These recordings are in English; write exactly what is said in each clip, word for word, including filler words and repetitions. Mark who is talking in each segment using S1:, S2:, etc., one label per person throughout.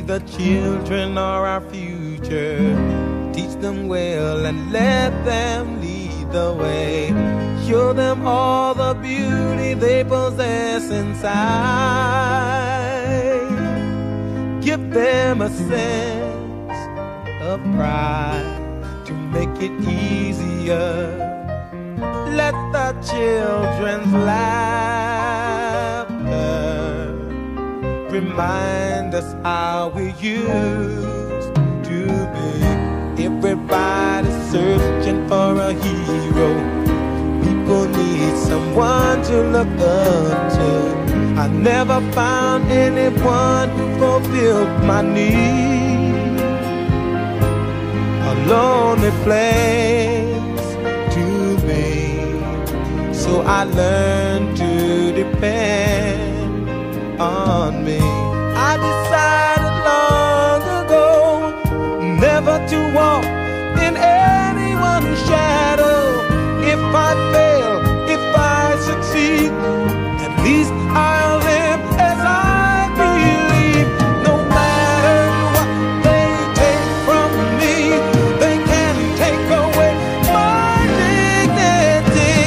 S1: the children are our future. Teach them well and let them lead the way. Show them all the beauty they possess inside. Give them a sense of pride to make it easier. Let the children's laughter remind us how we used to be. Everybody's searching for a hero. People need someone to look up to. I never found anyone who fulfilled my need. A lonely place to be, so I learned to depend on me. I decided long ago never to walk in anyone's shadow. If I fail, if I succeed, at least I'll live as I believe. No matter what they take from me, they can't take away my dignity.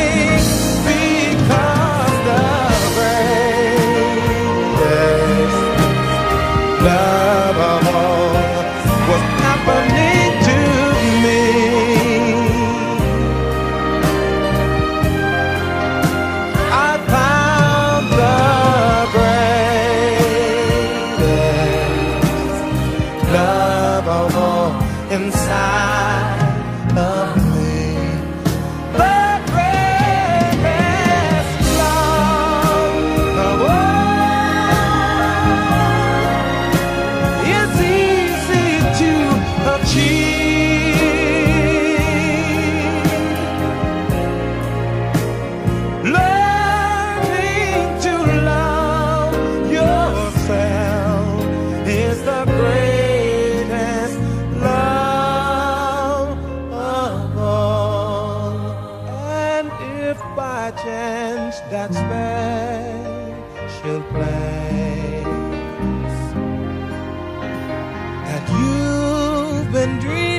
S1: Because the greatest love of all was happening to me. I found the greatest love of all inside of me. The greatest love of all is easy to achieve. Learning to love yourself is the greatest love of all. And if by chance that special place that you've been dreaming